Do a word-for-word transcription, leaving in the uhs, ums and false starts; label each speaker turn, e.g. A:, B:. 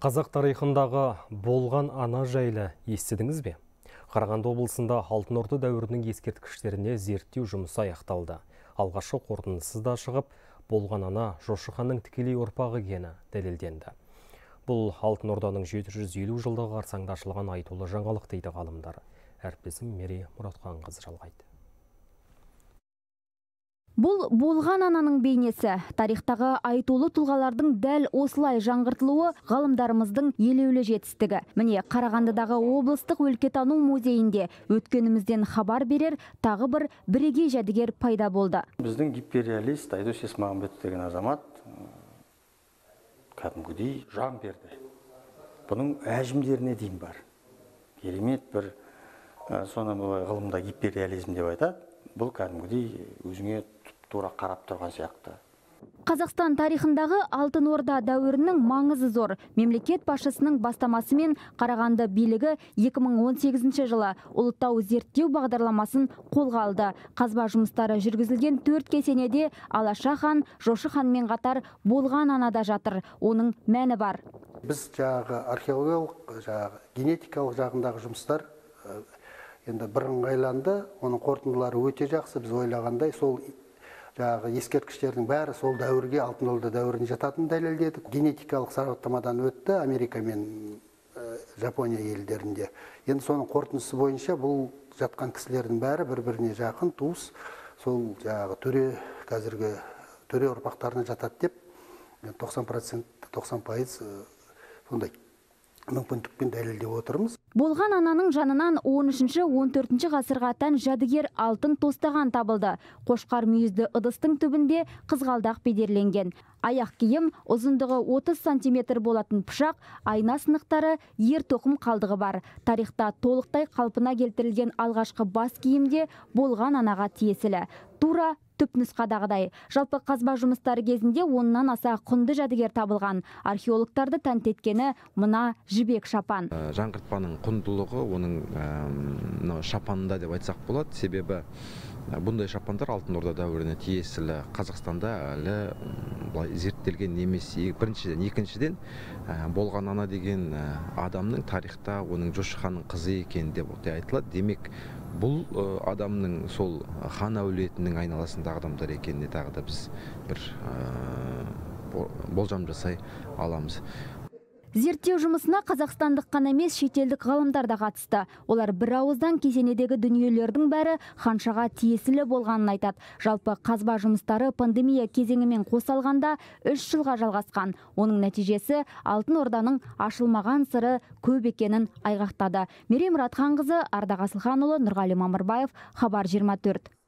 A: Қазақ тарихындағы болған ана жайлы естідіңіз бе? Қарағанды облысында Алтын Орда дәуірінің ескерткіштеріне зерттеу жұмысы аяқталды. Алғашқы қорытындысы да шығып, болған ана Жошы ханның тікелей ұрпағы екені дәлелденді. Бұл Алтын Орданың жеті жүз елу жылдығы қарсаңында ашылған айтулы жаңалық дейді ғалымдар. Әріптесім Мерей Мұратханқызы жалғайды.
B: Бұл болған ананың бейнесі. Тарихтағы айтулы тұлғалардың дәл осылай жаңғыртылуы ғалымдарымыздың елеулі жетістігі. Міне, Қарағандыдағы облыстық өлкетану музейінде өткенімізден хабар берер тағы бір бірегей жәдігер пайда болды.
C: Біздің гиперреалист Айдос Есмағамбетов деген азамат кәдімгідей жан берді. Бұның әжімдеріне дейін бар. Керемет бір соны ғылымда гиперреализм деп айтады. Бұл кәдімгідей өзіңе тура қарап тұрған сияқты.
B: Қазақстан тарихындағы Алтын Орда дәуірінің маңызы зор. Мемлекет басшысының бастамасымен Қарағанды билігі екі мың он сегізінші жылы ұлытау зерттеу бағдарламасын қолға алды. Қазба жұмыстары жүргізілген төрт кесенеде Алаша хан, Жошы ханмен қатар болған анада жатыр. Оның мәні бар.
D: Біз жағы археологиялық, жағы генетикалық жағындағы жұмыстар енді бірыңғайланды. Оның қорытындылары өте жақсы. Біз ойлағандай сол жағы ескерткіштердің бәрі сол дәуірге, Алтын Орда дәуіріне жататын дәлелдедік. Генетикалық сараптамадан өтті Америка мен Жапония елдерінде. Енді соның қорытындысы бойынша бұл жатқан кісілердің бәрі бір-біріне жақын туыс, сол жағы төре, қазіргі төре ұрпақтарына жатады деп тоқсан процент, тоқсан пайыз сондай мүмкіндікпен дәлелдеп отырмыз.
B: Болған ананың жанынан он үшінші он төртінші ғасырға тән жәдігер алтын тостаған табылды. Қошқар мүйізді ыдыстың түбінде қызғалдақ бедерленген. Аяқ киім, ұзындығы отыз сантиметр болатын пышақ, айна сынықтары, ер тоқым қалдығы бар. Тарихта толықтай қалпына келтірілген алғашқы бас киімде болған анаға тиесілі. Тура түпнұсқадағыдай. Жалпы қазба жұмыстары кезінде оннан аса құнды жәдігер табылған. Археологтарды тәнті еткені мына жібек шапан.
E: Жаңғыртпаның құндылығы оның шапанында деп айтсақ болады. Себебі бұндай шапандар Алтын Орда дәуіріне тиесілі. Қазақстанда әлі зерттелген емес. Біріншіден, екіншіден болған ана деген адамның тарихта оның Жошы ханның қызы екені деп айтылады. Демек, бұл адамның сол хан әулетінің айналасындағы адамдар екеніне тағы да біз бір болжам жасай аламыз.
B: Зерттеу жұмысына қазақстандық қана емес, шетелдік ғалымдар да қатысты. Олар бір ауыздан кесенедегі дүниелердің бәрі ханшаға тиесілі болғанын айтады. Жалпы қазба жұмыстары пандемия кезеңімен қосалғанда үш жылға жалғасқан. Оның нәтижесі Алтын Орданың ашылмаған сыры көп екенін айғақтады. Мерей Мұратханқызы, Ардақ Асылханұлы, Нұрғали Мамырбаев, Хабар жиырма төрт.